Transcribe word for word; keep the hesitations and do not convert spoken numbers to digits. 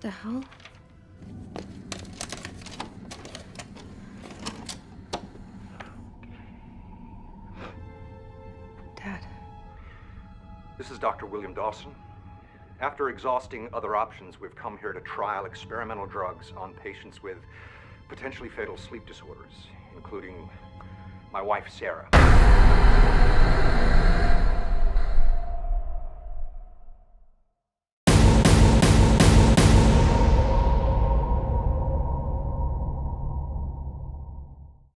the hell? Dad. This is Doctor William Dawson. After exhausting other options, we've come here to trial experimental drugs on patients with potentially fatal sleep disorders, including my wife, Sarah.